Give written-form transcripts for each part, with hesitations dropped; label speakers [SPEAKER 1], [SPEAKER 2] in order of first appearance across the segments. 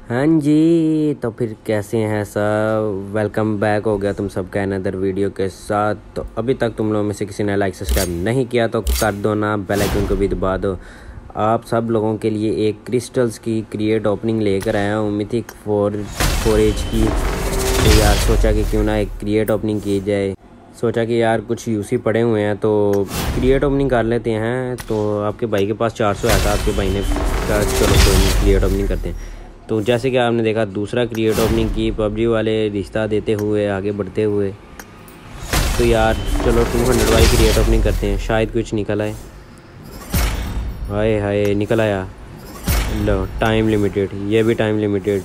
[SPEAKER 1] हाँ जी, तो फिर कैसे हैं सब। वेलकम बैक हो गया तुम सबका अनदर वीडियो के साथ। तो अभी तक तुम लोगों में से किसी ने लाइक सब्सक्राइब नहीं किया तो कर दो ना, बेल आइकन को भी दबा दो। आप सब लोगों के लिए एक क्रिस्टल्स की क्रिएट ओपनिंग लेकर आया हूँ, मिथिक 4 की। तो यार सोचा कि क्यों ना एक क्रिएट ओपनिंग की जाए। सोचा कि यार कुछ यूसी पड़े हुए हैं तो क्रिएट ओपनिंग कर लेते हैं। तो आपके भाई के पास 400 आया था, आपके भाई ने कहा चलो कोई नहीं क्रिएट ओपनिंग करते हैं। तो जैसे कि आपने देखा दूसरा क्रिएट ओपनिंग की, पबजी वाले रिश्ता देते हुए आगे बढ़ते हुए। तो यार चलो 200 वाली क्रिएट ओपनिंग करते हैं, शायद कुछ निकल आए। हाय हाय निकल आया। लो टाइम लिमिटेड, ये भी time limited.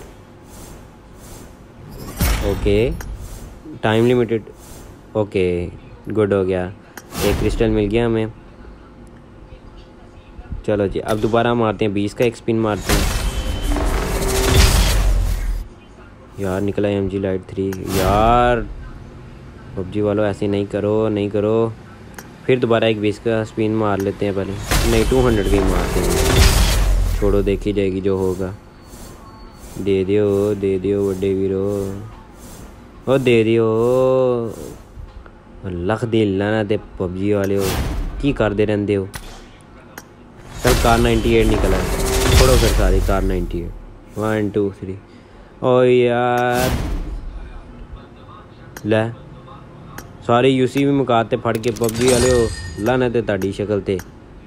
[SPEAKER 1] Okay time limited, okay good हो गया। एक क्रिस्टल मिल गया हमें। चलो जी अब दोबारा मारते हैं, 20 का एक स्पिन मारते हैं। यार निकला MG लाइट 3। यार पबजी वालों ऐसे नहीं करो नहीं करो। फिर दोबारा एक 20 का स्पिन मार लेते हैं पहले। नहीं 200 का ही मारते हैं, छोड़ो देखी जाएगी जो होगा। दे दियो बड़े वीरो, ओ दे दियो। लख दिल ना दे पबजी वाले हो, की कर दे रहते हो। चल कार 98 निकला है, छोड़ो फिर सारी कार 98। 1 2 3। ओ यार ले सारे यूसी भी मुकाते फड़ के पबजी वाले हो। लाना ते ताड़ी शक्ल ते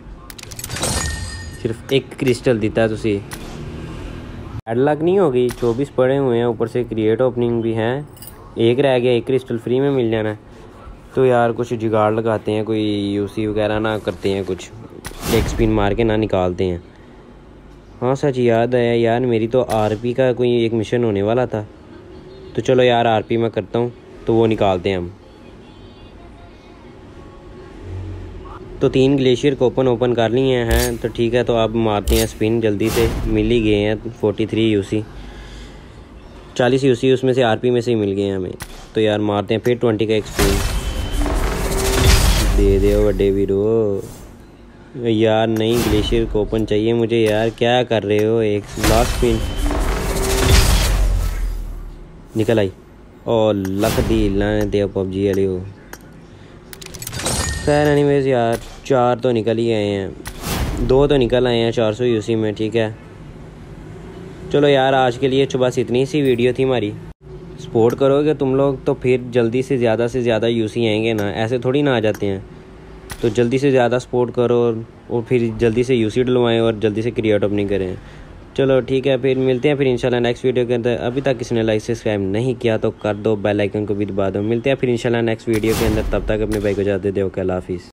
[SPEAKER 1] सिर्फ एक क्रिस्टल दिता तुसी। एडलॉक नहीं होगी, 24 पड़े हुए हैं, ऊपर से क्रिएट ओपनिंग भी हैं। एक रह गया, एक क्रिस्टल फ्री में मिल जाना। तो यार कुछ जुगाड़ लगाते हैं, कोई यूसी वगैरह ना करते हैं, कुछ एक स्पिन मार के ना निकालते हैं। हाँ सच याद आया यार, मेरी तो आरपी का कोई एक मिशन होने वाला था। तो चलो यार आरपी मैं करता हूँ, तो वो निकालते हैं हम। तो 3 ग्लेशियर को ओपन कर लिए हैं, तो ठीक है। तो अब मारते हैं स्पिन जल्दी से, मिल ही गए हैं 43 यूसी, 40 यूसी उसमें से आरपी में से ही मिल गए हैं हमें। तो यार मारते हैं फिर 20 का एक स्पिन। दे दो बड़े वीरो। यार नहीं ग्लेशियर को ओपन चाहिए मुझे यार, क्या कर रहे हो। एक लास्ट स्पिन निकल आई और लक दी लाने दे पबजी वाले हो। खैर एनीवेज यार 4 तो निकल ही आए हैं, 2 तो निकल आए हैं 400 यूसी में, ठीक है। चलो यार आज के लिए बस इतनी सी वीडियो थी हमारी। सपोर्ट करोगे तुम लोग तो फिर जल्दी से ज़्यादा यूसी आएंगे ना, ऐसे थोड़ी ना आ जाते हैं। तो जल्दी से ज़्यादा सपोर्ट करो और फिर जल्दी से यूसी डलवाएं और जल्दी से क्रिएट ओपनिंग करें। चलो ठीक है, फिर मिलते हैं फिर इंशाल्लाह नेक्स्ट वीडियो के अंदर। अभी तक किसी ने लाइक सब्सक्राइब नहीं किया तो कर दो, बेल आइकन को भी दबा दो। मिलते हैं फिर इंशाल्लाह नेक्स्ट वीडियो के अंदर, तब तक अपने भाई को इजाज़त दे दो। अल्लाह हाफिज़।